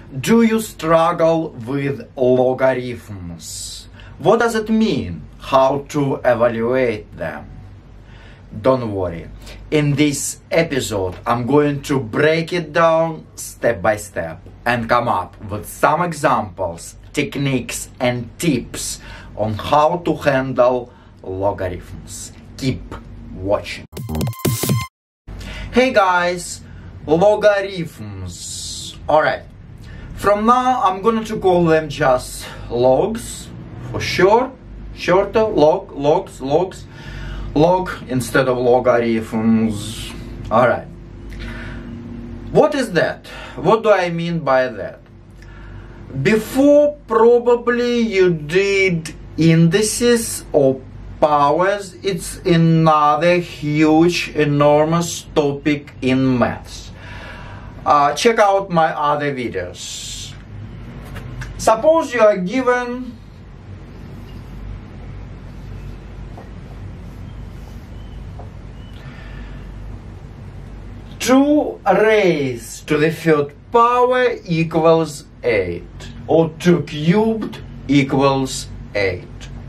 Do you struggle with logarithms? What does it mean? How to evaluate them? Don't worry. In this episode, I'm going to break it down step by step and come up with some examples, techniques, and tips on how to handle logarithms. Keep watching. Hey guys, logarithms. Alright, from now I'm going to call them just logs for short, shorter, logs, log instead of logarithms. Alright, what is that? What do I mean by that? Before, probably you did indices or powers. It's another huge, enormous topic in maths. Check out my other videos. Suppose you are given two raised to the third power equals 8, or 2 cubed equals 8.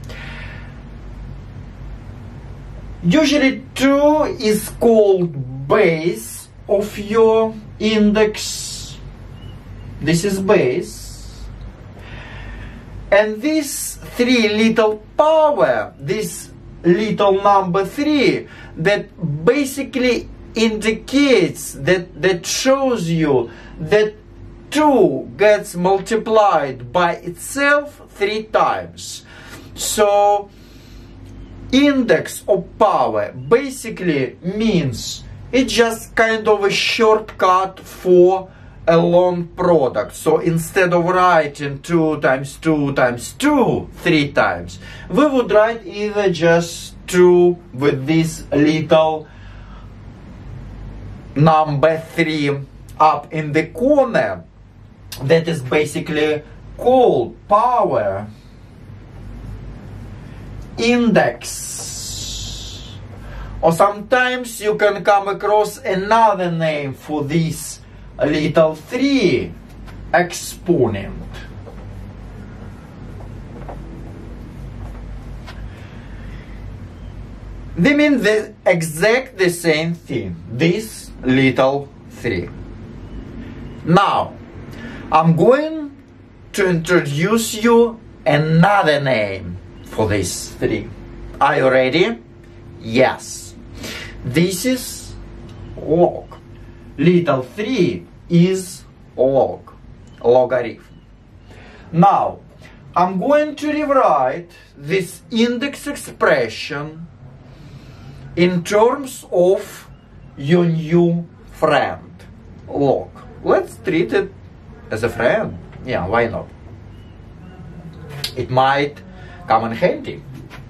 Usually 2 is called base of your index. This is base. And this 3 little power, this little number 3, that basically indicates, that shows you that 2 gets multiplied by itself 3 times. So index of power basically means it's just kind of a shortcut for a long product. So instead of writing 2 times 2 times 2 3 times, we would write either just 2 with this little number 3 up in the corner. That is basically called power index. Or sometimes you can come across another name for this little 3, exponent. They mean the exact same thing, this little 3. Now, I'm going to introduce you another name for this 3. Are you ready? Yes. This is log. Little 3 is log, logarithm. Now, I'm going to rewrite this index expression in terms of your new friend, log. Let's treat it as a friend. Yeah, why not? It might come in handy.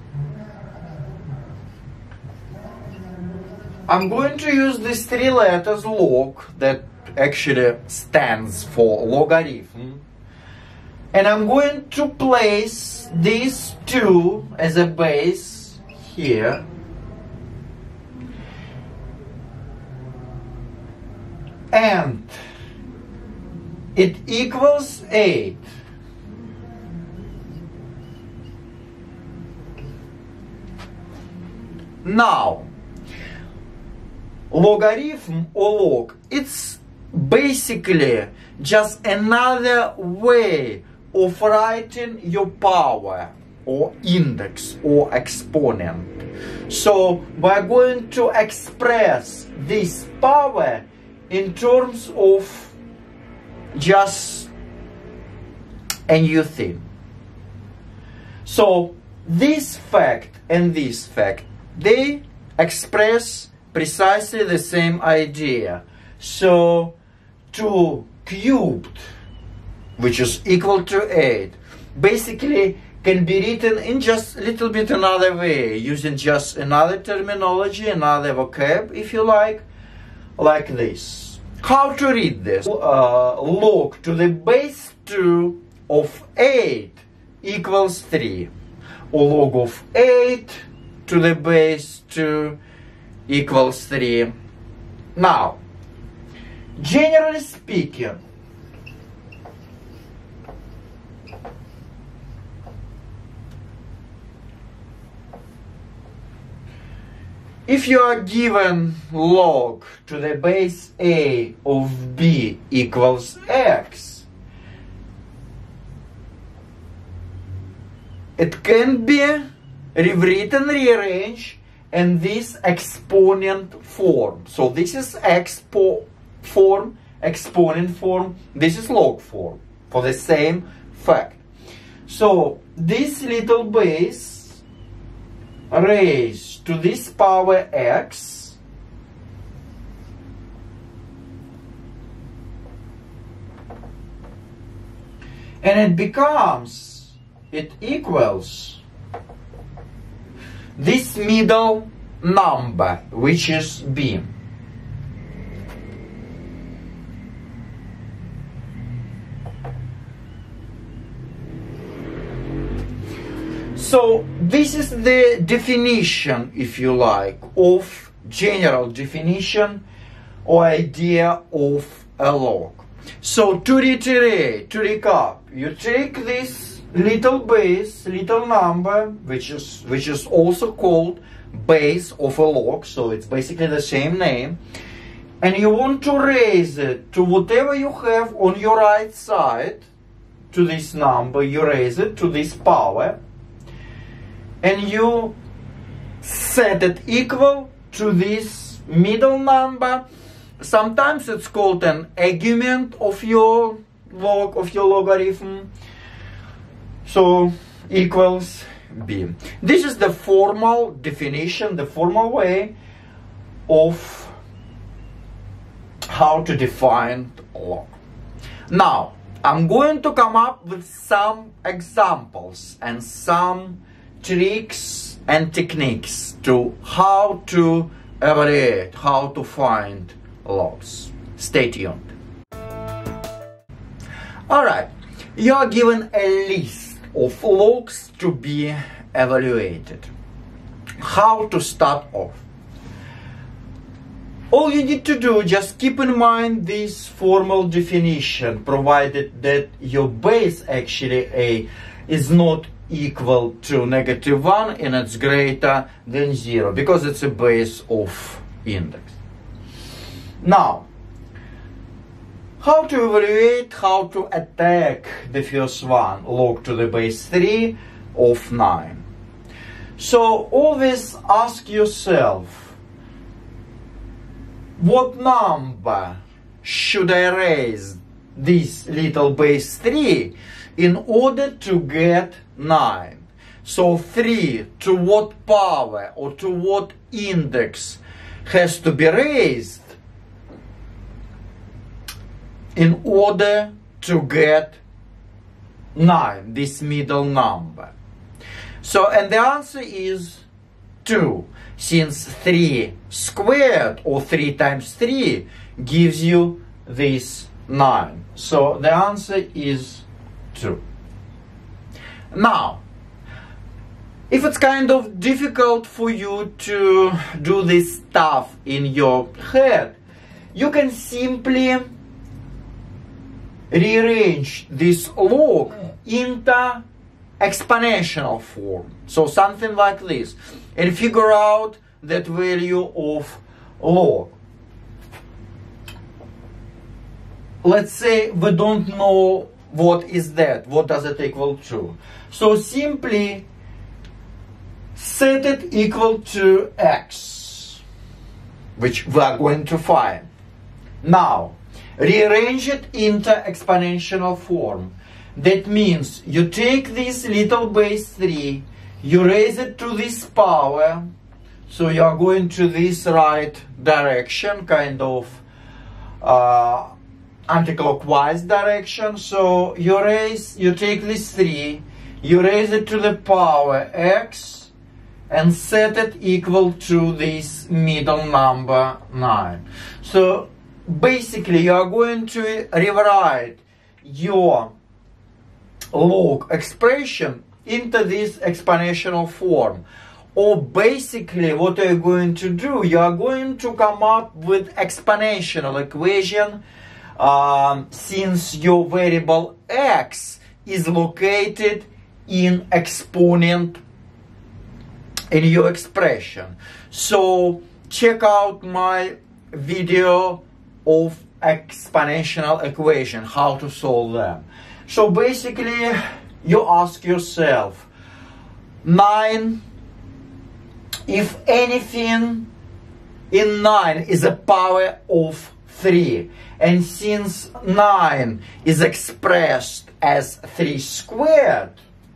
I'm going to use these 3 letters log, that actually stands for logarithm, and I'm going to place these 2 as a base here, and it equals 8. Now, logarithm or log, it's basically just another way of writing your power or index or exponent. So we're going to express this power in terms of just a new thing. So this fact and this fact, they express precisely the same idea. So 2 cubed, which is equal to 8, basically can be written in just a little bit another way, using just another terminology, another vocab, if you like this. How to read this? Log to the base 2 of 8 equals 3, or log of 8 to the base 2 equals 3. Now, generally speaking, If you are given log to the base a of b equals x, it can be rewritten, rearranged in this exponent form. So this is form, exponent form, this is log form for the same fact. So this little base raised to this power x and it equals this middle number, which is b. So this is the definition, if you like, of general definition or idea of a log. So to reiterate, to recap, you take this little base, little number, which is also called base of a log, so it's basically the same name, and you want to raise it to whatever you have on your right side, to this number, you raise it to this power, and you set it equal to this middle number. Sometimes it's called an argument of your log, of your logarithm. So equals b. This is the formal definition, the formal way of how to define log. Now, I'm going to come up with some examples and some tricks and techniques to how to evaluate, how to find logs. Stay tuned. Alright, you are given a list of logs to be evaluated. How to start off? All you need to do, just keep in mind this formal definition, provided that your base actually a is not equal to -1 and it's greater than 0, because it's a base of index. Now, how to evaluate, how to attack the first one, log to the base 3 of 9. So always ask yourself, what number should I raise this little base 3 in order to get 9? So 3 to what power or to what index has to be raised in order to get 9, this middle number? So, and the answer is 2, since 3 squared, or 3 times 3, gives you this 9. So the answer is 2. Now, if it's kind of difficult for you to do this stuff in your head, you can simply rearrange this log into exponential form. So something like this, and figure out that value of log. Let's say we don't know what is that, what does it equal to. So simply set it equal to x, which we are going to find. Now, rearrange it into exponential form. That means you take this little base 3, you raise it to this power, so you are going to this right direction, kind of anti-clockwise direction. So you take this 3, you raise it to the power x, and set it equal to this middle number 9. So basically you are going to rewrite your log expression into this exponential form. Or basically what you're going to do, you are going to come up with exponential equation, since your variable x is located in exponent in your expression. So check out my video of exponential equation, how to solve them. So basically you ask yourself, 9, if anything in 9 is a power of 3, and since 9 is expressed as 3 squared,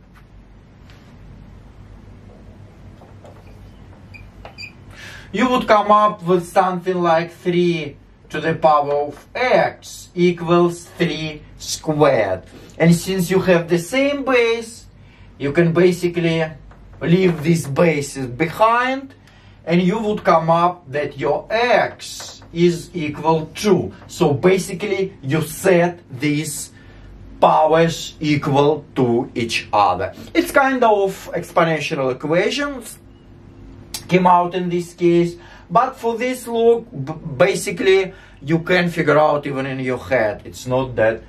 you would come up with something like 3 to the power of x equals 3 squared. And since you have the same base, you can basically leave these bases behind, and you would come up that your x is equal to. So basically you set these powers equal to each other. It's kind of exponential equations came out in this case, but for this log, basically you can figure out even in your head. It's not that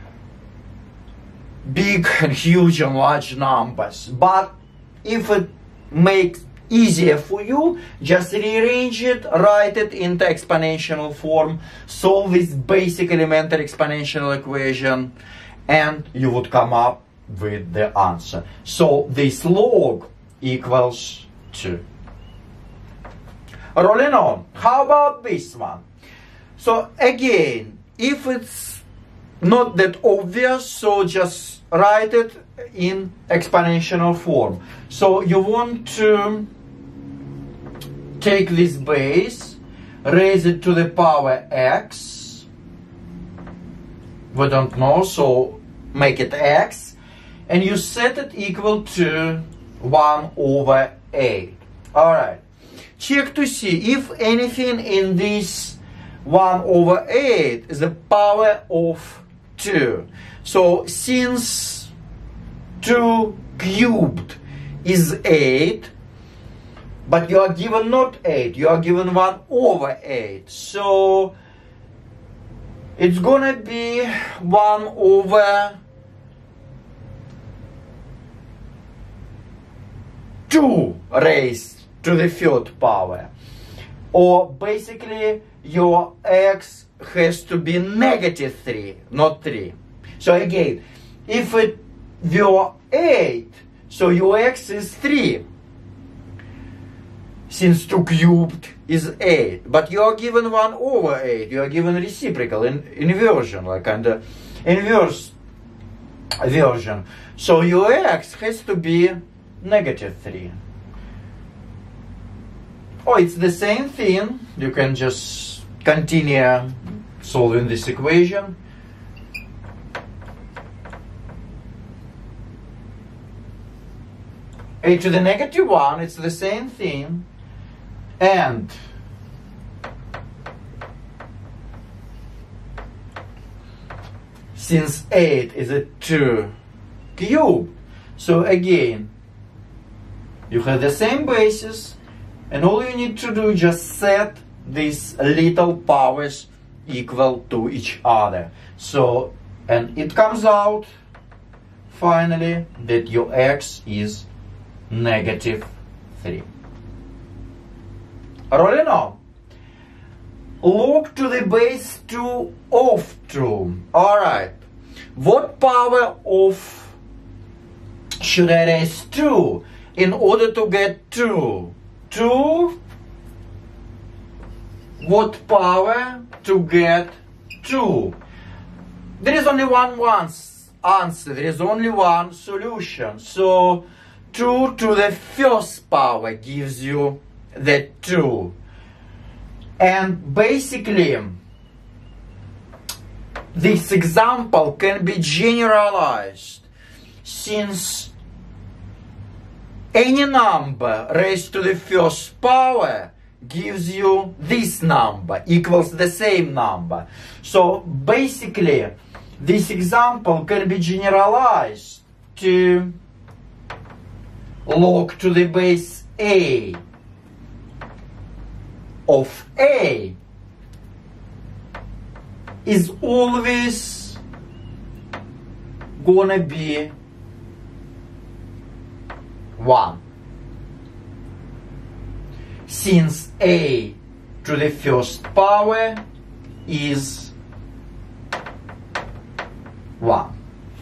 big and huge and large numbers, but if it makes easier for you, just rearrange it, write it into exponential form, solve this basic elementary exponential equation, and you would come up with the answer. So this log equals 2. Rolling on. How about this one? So again, if it's not that obvious, so just write it in exponential form. So you want to take this base, raise it to the power x. We don't know, so make it x. And you set it equal to 1 over 8. Alright. Check to see if anything in this 1 over 8 is the power of 2. So since 2 cubed is 8, but you are given not 8, you are given 1 over 8. So it's gonna be 1 over 2 raised to the 3rd power. Or basically your x has to be negative 3, not 3. So again, if it were 8, so your x is 3. Since 2 cubed is 8. But you are given 1 over 8. You are given reciprocal, inversion, like under inverse version. So your x has to be negative 3. Oh, it's the same thing. You can just continue solving this equation. A to the negative 1, it's the same thing. And since 8 is a 2 cubed, so again, you have the same basis, and all you need to do is just set these little powers equal to each other. So, and it comes out finally that your x is negative 3. Rolling on. Log to the base 2 of 2. Alright. What power of should I raise 2 in order to get 2? 2? What power to get 2? There is only one answer. There is only one solution. So 2 to the 1st power gives you the 2. And basically this example can be generalized, since any number raised to the 1st power gives you this number, equals the same number. So basically this example can be generalized to log to the base a of a is always gonna be 1. Since a to the first power is 1.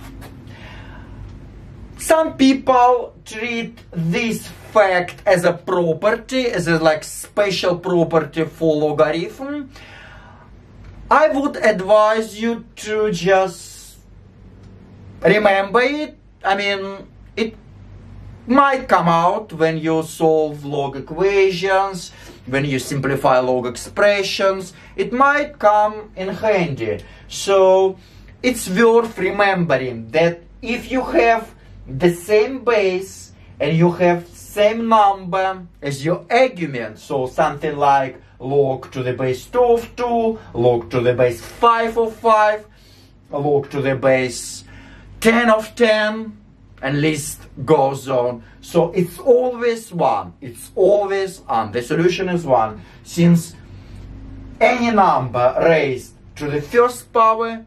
Some people treat this fact as a property, as a like special property for logarithm. I would advise you to just remember it. I mean, it might come out when you solve log equations, when you simplify log expressions. It might come in handy. So it's worth remembering that if you have the same base and you have same number as your argument, so something like log to the base 2 of 2, log to the base 5 of 5, log to the base 10 of 10, and list goes on. So it's always 1. It's always on. The solution is 1, since any number raised to the first power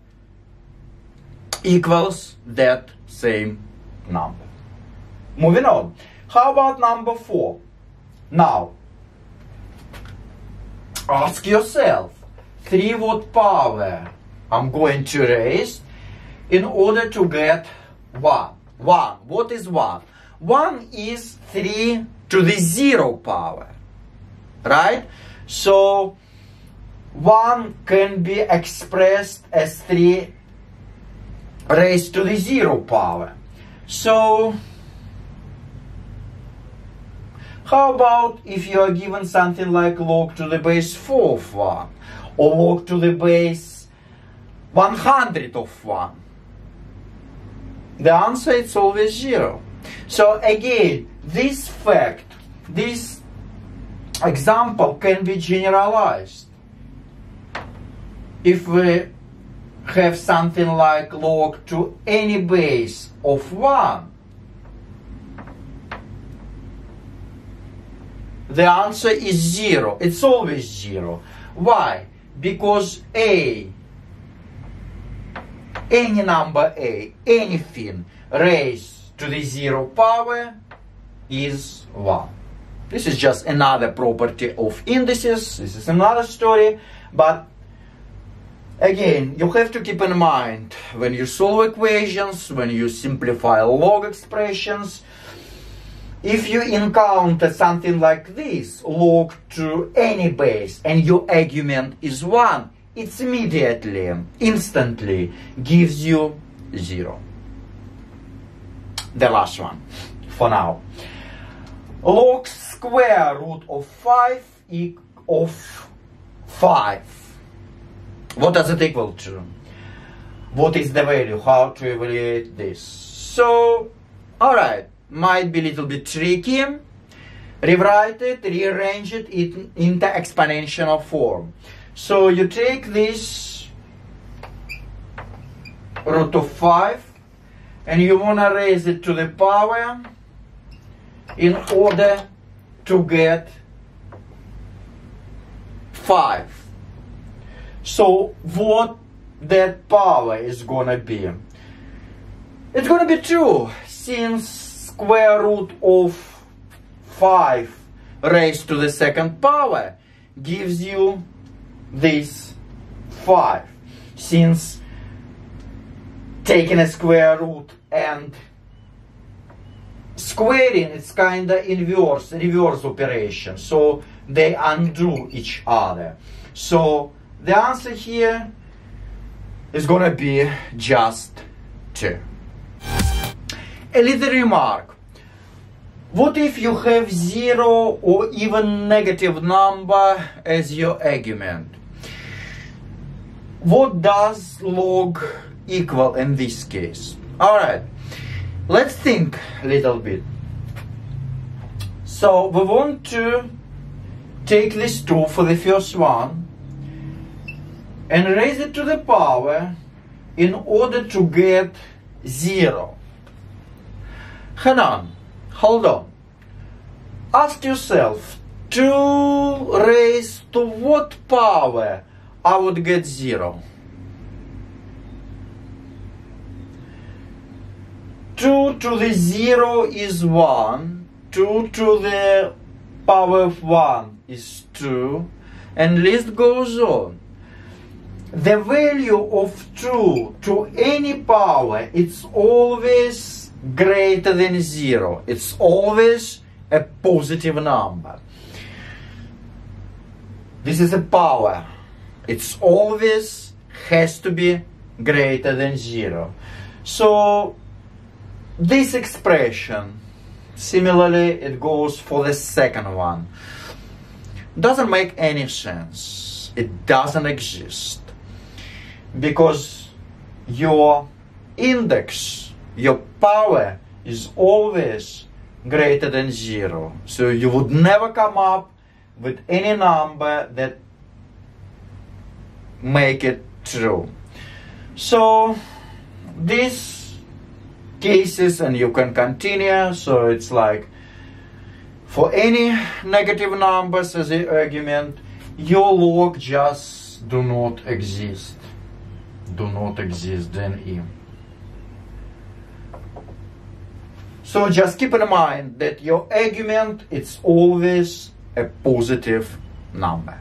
equals that same number. Moving on. How about number 4? Now, ask yourself, 3 what power I'm going to raise in order to get 1. 1. What is 1? 1 is 3 to the 0 power. Right? So 1 can be expressed as 3 raised to the 0 power. So how about if you are given something like log to the base 4 of 1, or log to the base 100 of 1? The answer is always 0. So again, this fact, this example can be generalized. If we have something like log to any base of 1, the answer is 0. It's always 0. Why? Because any number a, anything raised to the 0 power is 1. This is just another property of indices. This is another story. But again, you have to keep in mind when you solve equations, when you simplify log expressions, if you encounter something like this, log to any base, and your argument is 1, it immediately, instantly gives you 0. The last one, for now. Log square root of 5 of 5. What does it equal to? What is the value? How to evaluate this? So, alright. Might be a little bit tricky. Rewrite it, rearrange it into exponential form. So you take this root of 5 and you want to raise it to the power in order to get 5. So what that power is going to be? It's going to be 2, since square root of 5 raised to the second power gives you this 5. Since taking a square root and squaring, it's kind of reverse operation. So they undo each other. So the answer here is going to be just 2. A little remark. What if you have 0 or even negative number as your argument? What does log equal in this case? Alright, let's think a little bit. So we want to take this 2 for the first one and raise it to the power in order to get 0. Hold on. Ask yourself, 2 raised to what power I would get 0? 2 to the 0 is 1, 2 to the power of 1 is 2, and list goes on. The value of 2 to any power, it's always greater than 0. It's always a positive number. This is a power. It's always has to be greater than 0. So this expression, similarly, it goes for the second one. Doesn't make any sense. It doesn't exist. Because your index, your power is always greater than 0. So you would never come up with any number that make it true. So these cases, and you can continue, so it's like for any negative numbers as an argument, your log just do not exist. Do not exist then E. So just keep in mind that your argument, it's always a positive number.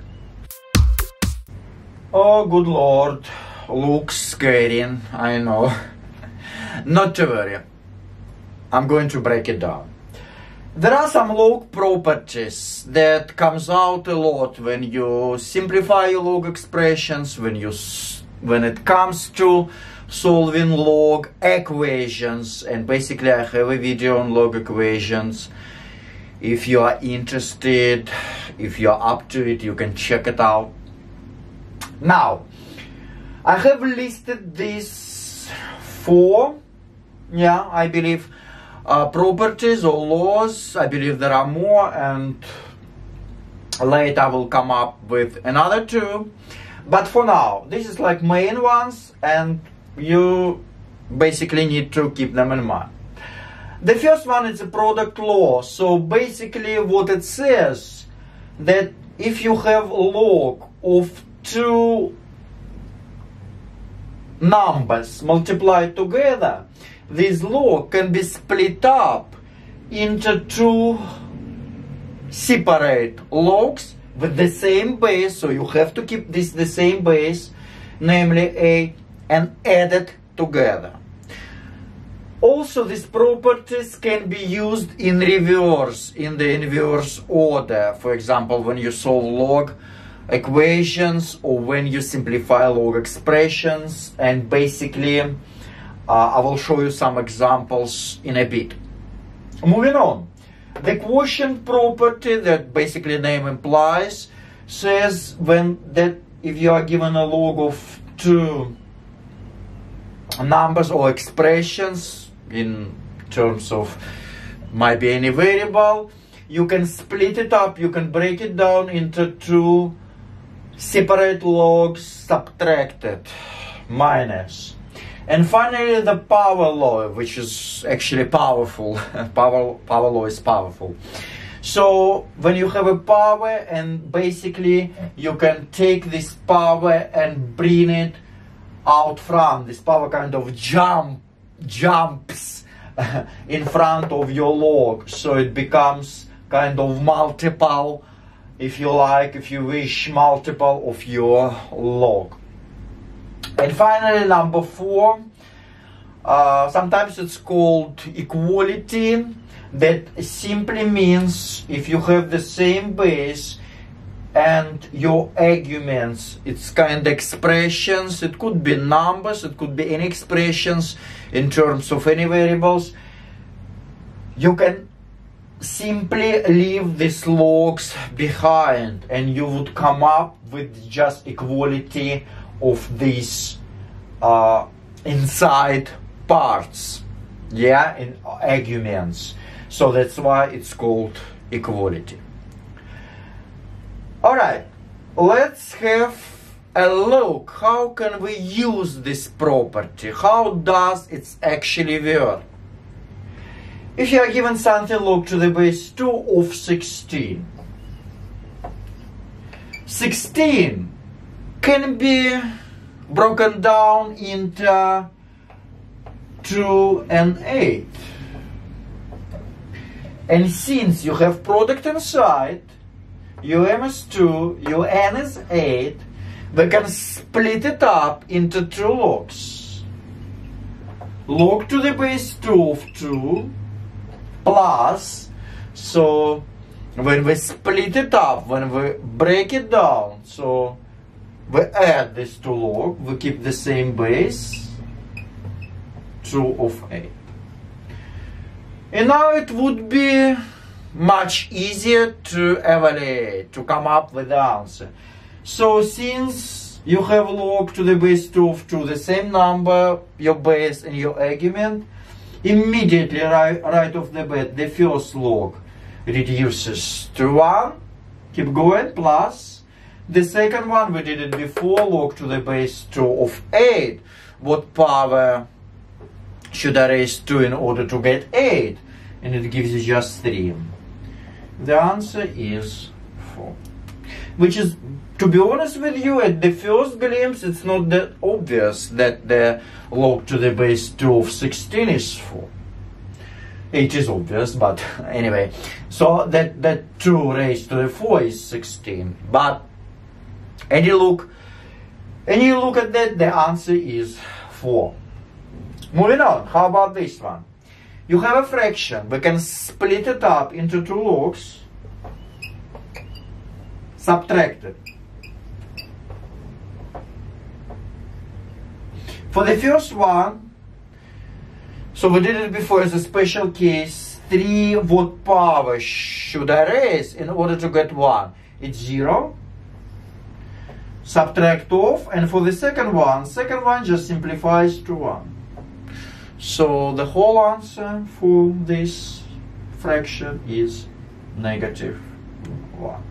Oh, good Lord, looks scary, I know. Not to worry, I'm going to break it down. There are some log properties that comes out a lot when you simplify your log expressions, when it comes to solving log equations, and basically I have a video on log equations. If you are interested, if you are up to it, you can check it out. Now, I have listed these 4, I believe, properties or laws. I believe there are more, and later I will come up with another 2. But for now, this is like main ones, and you basically need to keep them in mind. The first one is a product law. So basically what it says, that if you have a log of 2 numbers multiplied together, this log can be split up into 2 separate logs with the same base. So you have to keep this the same base, namely A, and add it together. Also, these properties can be used in reverse, in the inverse order. For example, when you solve log equations, or when you simplify log expressions. And basically, I will show you some examples in a bit. Moving on. The quotient property, that basically name implies, says that if you are given a log of 2 numbers or expressions, in terms of might be any variable, you can split it up, you can break it down into 2 separate logs subtracted, minus. And finally, the power law, which is actually powerful. Power law is powerful. So when you have a power, and basically you can take this power and bring it out front. This power kind of jumps in front of your log, so it becomes kind of multiple, if you like, if you wish, multiple of your log. And finally, number 4, sometimes it's called equality. That simply means if you have the same base and your arguments, it's kind of expressions, it could be numbers, it could be any expressions in terms of any variables, you can simply leave these logs behind, and you would come up with just equality of these inside parts, in arguments. So that's why it's called equality. Alright, let's have a look. How can we use this property? How does it actually work? If you are given something log to the base 2 of 16, 16 can be broken down into 2 and 8. And since you have product inside, um is 2, un is 8, we can split it up into two logs. Log to the base 2 of 2 plus, so when we split it up, when we break it down, so we add this two log, we keep the same base, 2 of 8. And now it would be much easier to evaluate, to come up with the answer. So since you have log to the base 2 of 2, the same number, your base and your argument, immediately right off the bat, the first log reduces to 1, keep going, plus the second one, we did it before, log to the base 2 of 8. What power should I raise 2 in order to get 8? And it gives you just 3. The answer is 4. Which is, to be honest with you, at the first glimpse, it's not that obvious that the log to the base 2 of 16 is 4. It is obvious, but anyway. So that 2 raised to the 4 is 16. But and you look at that, the answer is 4. Moving on, how about this one? You have a fraction. We can split it up into two logs, subtract it. For the first one, so we did it before as a special case, 3, what power should I raise in order to get 1? It's 0. Subtract off, and for the second one just simplifies to 1. So the whole answer for this fraction is -1.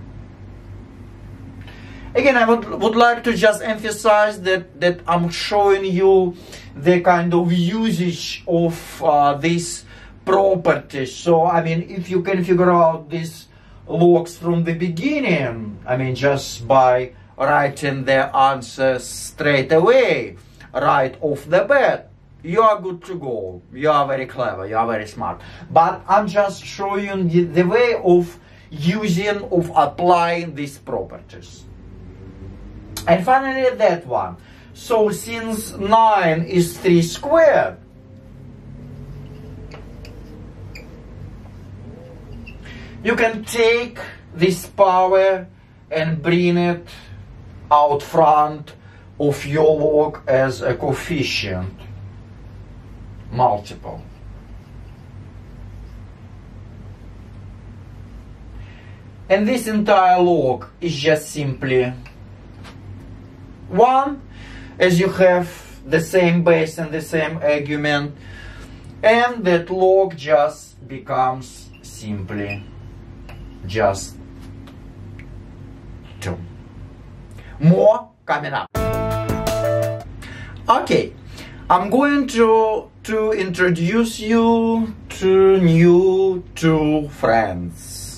Again, I would like to just emphasize that I'm showing you the kind of usage of these properties. So, I mean, if you can figure out these logs from the beginning, I mean, just by writing the answer straight away, right off the bat, you are good to go. You are very clever, you are very smart. But I'm just showing you the way of using, of applying these properties. And finally that one. So since 9 is 3 squared, you can take this power and bring it out front of your log as a coefficient multiple. And this entire log is just simply 1, as you have the same base and the same argument, and that log just becomes simply just 2. More coming up. Okay, I'm going to introduce you to two friends.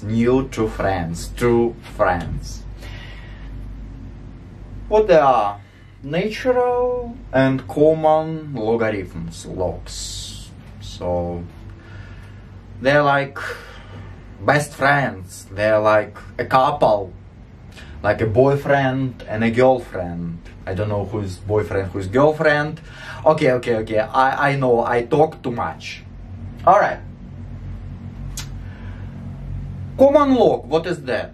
What they are? Natural and common logarithms, logs. So they're like best friends. They're like a couple, like a boyfriend and a girlfriend. I don't know who's boyfriend, who's girlfriend. Okay. I know I talk too much. All right. Common log, what is that?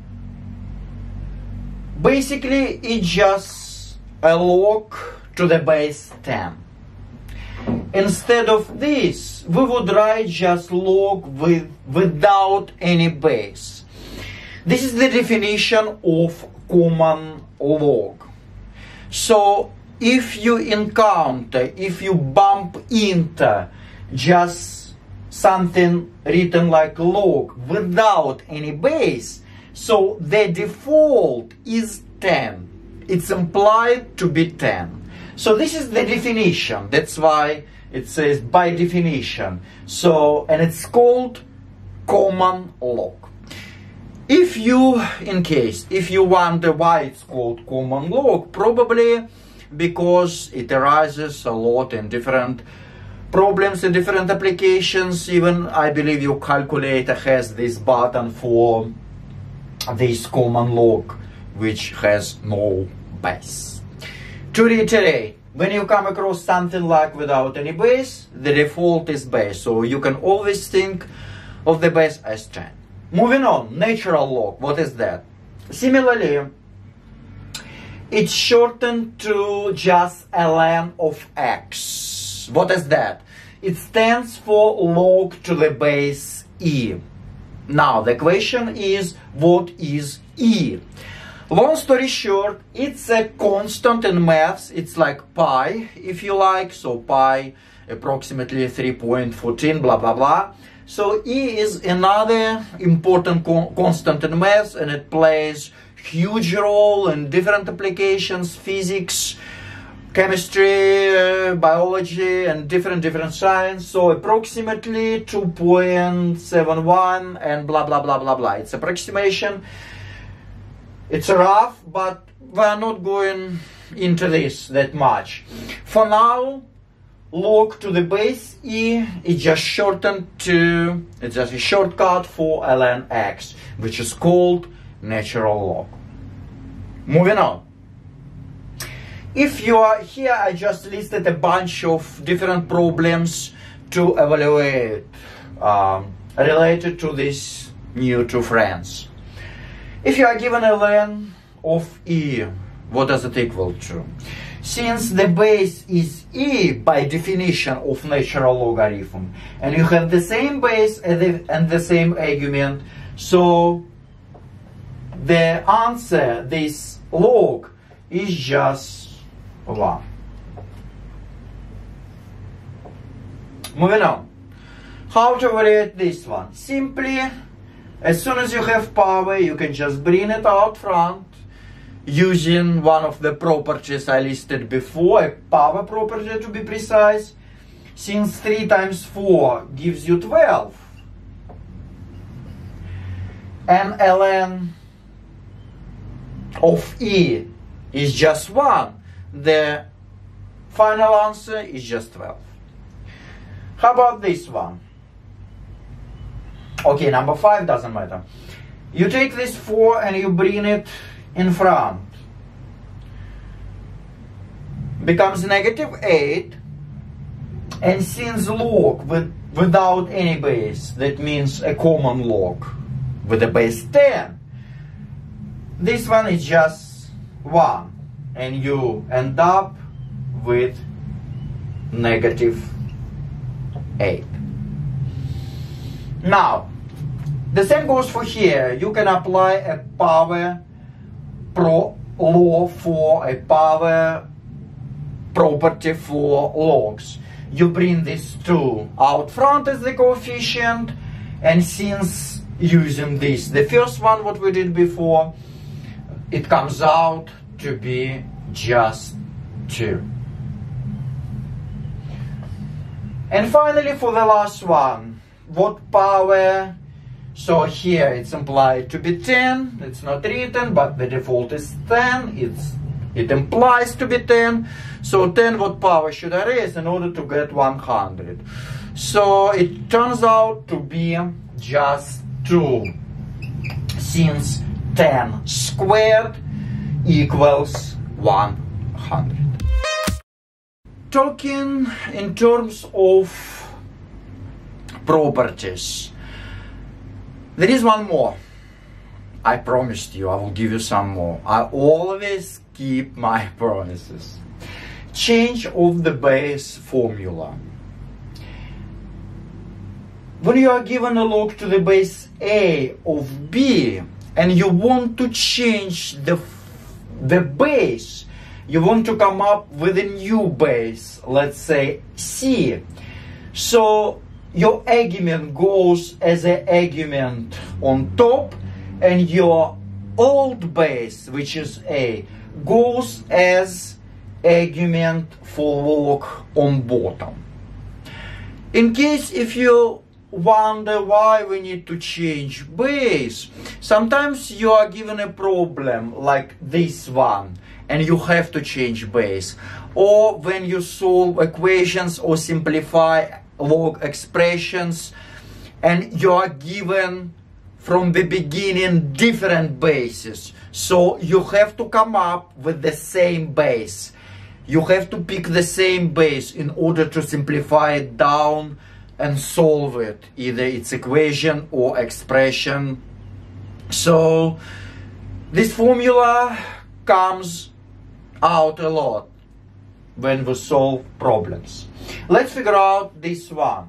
Basically, it's just a log to the base 10. Instead of this, we would write just log without any base. This is the definition of common log. So if you encounter, if you bump into just something written like log without any base, so the default is 10. It's implied to be 10. So this is the definition. That's why it says by definition. So, and it's called common log. If you wonder why it's called common log, probably because it arises a lot in different problems in different applications. Even I believe your calculator has this button for this common log, which has no base. To reiterate, when you come across something like without any base, the default is base, so you can always think of the base as 10. Moving on, natural log, what is that? Similarly, it's shortened to just ln of x. What is that? It stands for log to the base e. Now the question is, what is e? Long story short, it's a constant in maths. It's like pi, if you like. So pi approximately 3.14, blah blah blah. So e is another important constant in maths, and it plays huge role in different applications: physics, chemistry, biology, and different science. So approximately 2.71 and blah blah blah blah blah. It's approximation. It's rough, but we're not going into this that much. For now, log to the base e is just shortened to, it's just a shortcut for ln x, which is called natural log. Moving on. If you are here, I just listed a bunch of different problems to evaluate related to these new two friends. If you are given ln of e, what does it equal to? Since the base is e by definition of natural logarithm, and you have the same base and the same argument, so the answer, this log, is just 1. Moving on. How to evaluate this one? Simply, as soon as you have power, you can just bring it out front using one of the properties I listed before, a power property to be precise. Since 3 times 4 gives you 12, and ln of e is just 1, the final answer is just 12. How about this one? Okay, number 5 doesn't matter. You take this 4 and you bring it in front. Becomes -8, and since log without any base, that means a common log with a base 10, this one is just 1, and you end up with -8. Now, the same goes for here. You can apply a power law for a power property for logs. You bring these 2 out front as the coefficient, and since using this, the first one, what we did before, it comes out to be just 2. And finally, for the last one, what power? So here it's implied to be 10. It's not written, but the default is 10. It implies to be 10. So 10, what power should I raise in order to get 100? So it turns out to be just 2, since 10 squared equals 100. Talking in terms of properties, there is one more. I promised you I will give you some more. I always keep my promises. Change of the base formula. When you are given a log to the base a of b, and you want to change the base, you want to come up with a new base, let's say c. So your argument goes as an argument on top, and your old base, which is a, goes as argument for log on bottom. In case if you wonder why we need to change base, sometimes you are given a problem like this one and you have to change base. or when you solve equations or simplify log expressions and you are given from the beginning different bases. So you have to come up with the same base. You have to pick the same base in order to simplify it down and solve it, either it's equation or expression. So this formula comes out a lot when we solve problems. Let's figure out this one.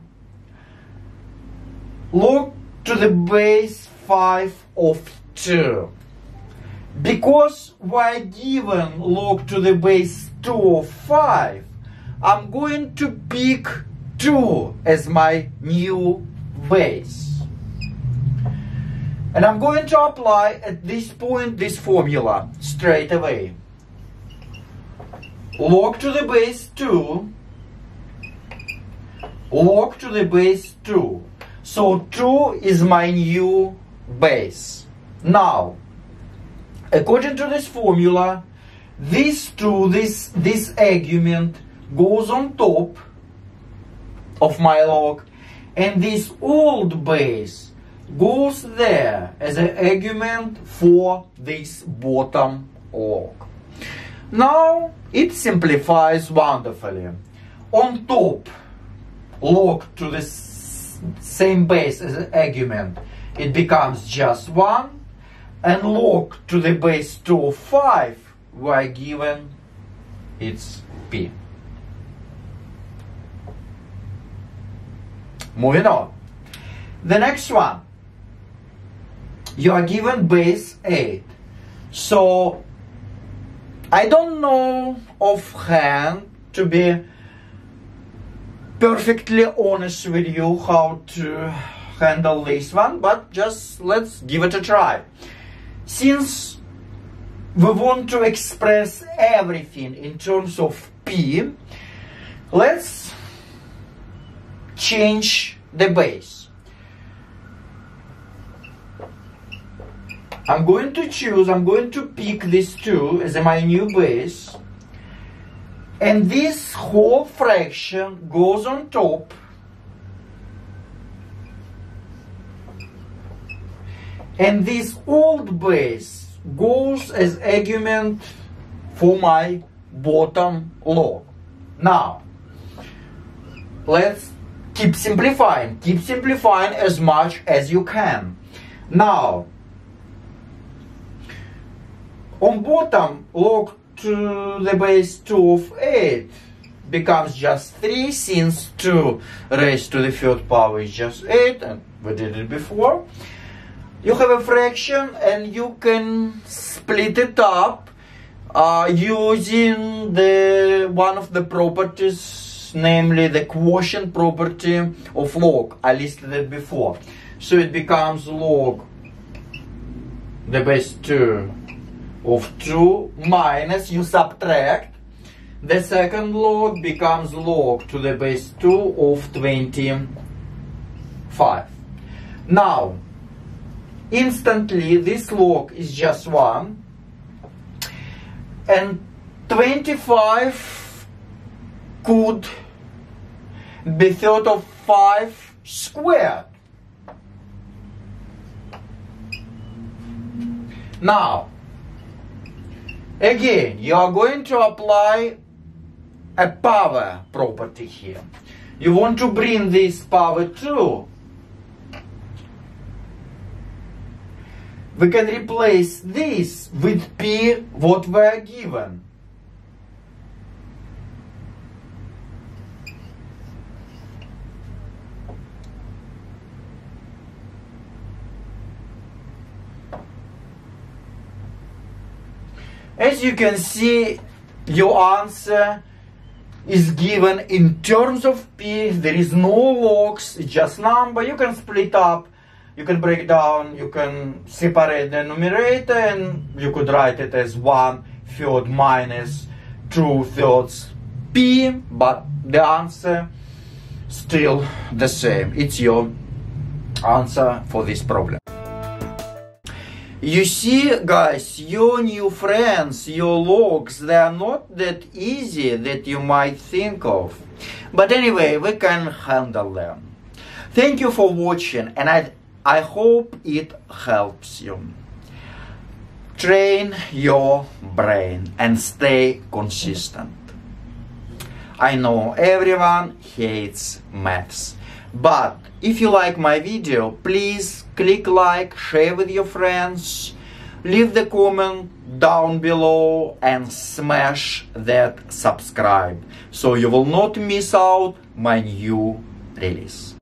Log to the base 5 of 2. Because we're given log to the base 2 of 5, I'm going to pick 2 as my new base. And I'm going to apply at this point this formula straight away. Log to the base 2, log to the base 2. So 2 is my new base. Now, according to this formula, this 2, this argument goes on top of my log, and this old base goes there as an argument for this bottom log. Now it simplifies wonderfully. On top, log to the same base as an argument, it becomes just 1, and log to the base 2 of 5, we're given it's p. Moving on. The next one, you are given base 8. So I don't know offhand, to be perfectly honest with you, how to handle this one, but just let's give it a try. Since we want to express everything in terms of p, let's change the base. I'm going to pick this 2 as my new base, and this whole fraction goes on top, and this old base goes as argument for my bottom log. Now, let's keep simplifying as much as you can. Now, on bottom, log to the base 2 of 8 becomes just 3, since 2 raised to the 3rd power is just 8, and we did it before. You have a fraction, and you can split it up using one of the properties, namely the quotient property of log. I listed it before. So it becomes log the base 2 of 2 minus, you subtract, the second log becomes log to the base 2 of 25. Now, instantly this log is just 1, and 25 could be thought of 5 squared. Now, again, you are going to apply a power property here. You want to bring this power to. We can replace this with p, what we are given. As you can see, your answer is given in terms of p. There is no logs, it's just number. You can split up, you can break down, you can separate the numerator, and you could write it as 1/3 minus 2/3 p, but the answer still the same. It's your answer for this problem. You see, guys, your new friends, your logs, they are not that easy that you might think of. But anyway, we can handle them. Thank you for watching, and I hope it helps you. Train your brain and stay consistent. I know everyone hates maths, but if you like my video, please click like, share with your friends, leave the comment down below and smash that subscribe so you will not miss out my new release.